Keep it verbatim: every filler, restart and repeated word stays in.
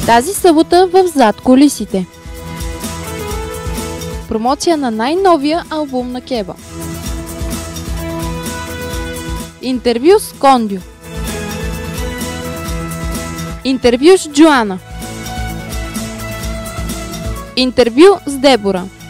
Тази събота в Зад кулисите. Промоция на най-новия албум на Кеба. Интервю с Кондю. Интервю с Джоана. Интервю с Дебора.